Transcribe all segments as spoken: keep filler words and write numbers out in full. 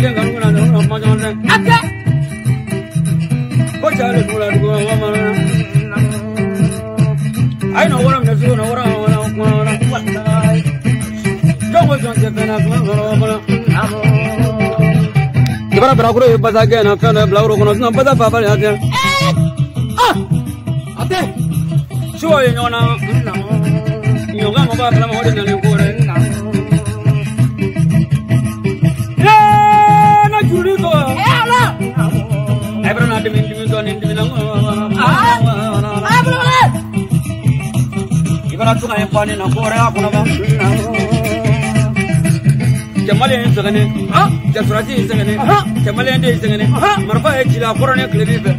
Sigen kan ngana no ma jonde. Aka. Ko chale kula ko ma ma. Ai no wora na zo no wora wora wora wallahi. Jongo jonde kana ko wora wora. Ibara bara kuro baza ke na kana blawro kono na baza baba ya te. Ah. Ate. Shuwa yona na. Yoga mo ba kala mo hodi na le ko re na. Jurigo, ela. É para nada me intimidou nem intimidou. Ah, ah, bro. Ibara tu kaya pani na kore aku na ba. Jamali ni segene. Ah, jasurati ni segene. Jamali ni segene. Marfa ek jila korone klebi be.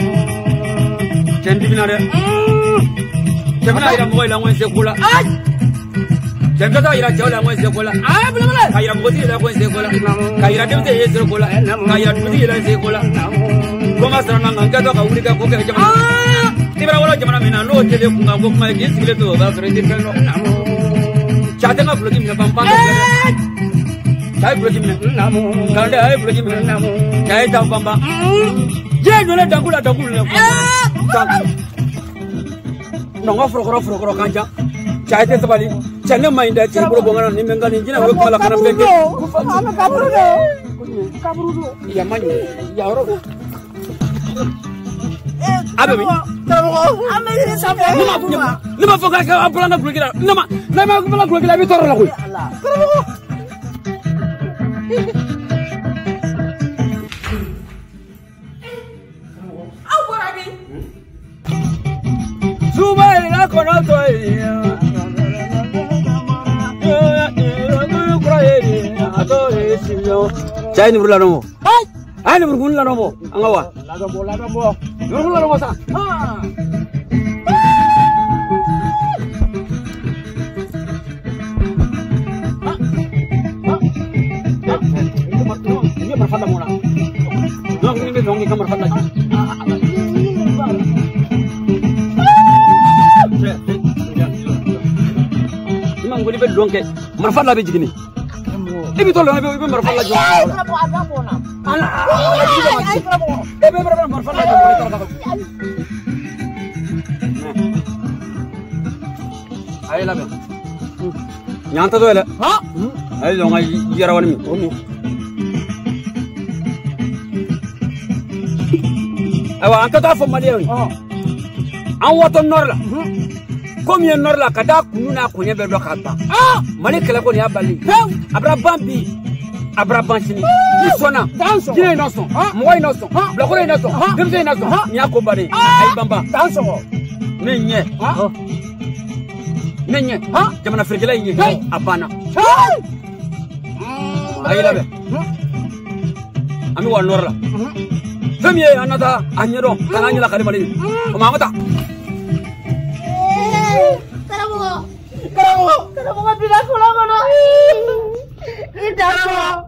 Cendi binare. Jamali ira mo ila ngwen sekula. Ah. Jangkata ira jawla ngwen sekola. Ah, bla bla. Kaira ngoti ira ngwen sekola. Kaira demte ye sekola. Kaira demte ira sekola. Koma sarana nganga ka uri ka ko ka jama. Ah! Tibara wala jama mina no tele kunga ko ma ye sigile to ba fere dir kalo. Chate ma blogi mina pampa. Chai blogi mina namo. Kande ai blogi mina namo. Chai ta pampa. Je dole dagula dagula. Ah! No ngofro kro fro kro kanja. Chai te tabali. Chane mainda chiri bro bongana ni menga ni jina we kala kana bende ana kaburu do kaburu do ya manyu ya oro abe mi tamo ame ni sabe ni ma foka ka abula na gulgira nama na ma abula gulgira bi toro la ko au borabi suba la kono to Cai ni berla nomo. Hai. Ai ni bergun la nomo. Angawa. La nomo la nomo. Bergun la nomo sa. Ha. Ini berfada mona. Dong ini dong ini kamar fada. Imam guli be dong ke. Marfada be jigini. Ibi tolo ibi ibi marfala jo. Kenapa ada bona? Ala. Ibi berapa marfala jo boleh tahu. Ayo lah be. Nyanta tu ele. Ha? Ayo dong ayo jarawan mi. Omi. Awa anta tu apa mali ni? Oh. Awat norla. Comme il nord la kada kununa kunya be do kata ah mali kala ko ni abali abra bambi abra banchini isona kile inoso mo inoso bla ko inoso demze inoso ni akobare ay bamba tanso nenye nenye ha jamana frigela yi abana ay labe ami wa nord la famiye anata anyero kana nyala kale mali o mamata Kenapa? Kenapa? Kenapa nggak bilang aku lama no? Tidak kok.